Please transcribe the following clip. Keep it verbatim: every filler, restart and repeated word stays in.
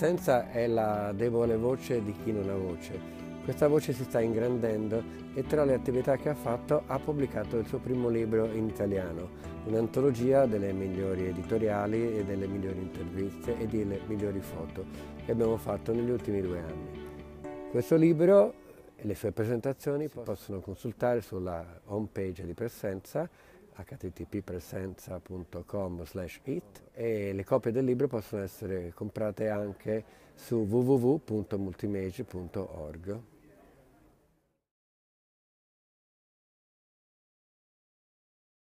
Presenza è la debole voce di chi non ha voce. Questa voce si sta ingrandendo e tra le attività che ha fatto ha pubblicato il suo primo libro in italiano, un'antologia delle migliori editoriali e delle migliori interviste e delle migliori foto che abbiamo fatto negli ultimi due anni. Questo libro e le sue presentazioni si possono consultare sulla home page di Presenza, h t t p presenza punto com slash it, e le copie del libro possono essere comprate anche su w w w punto multimage punto org.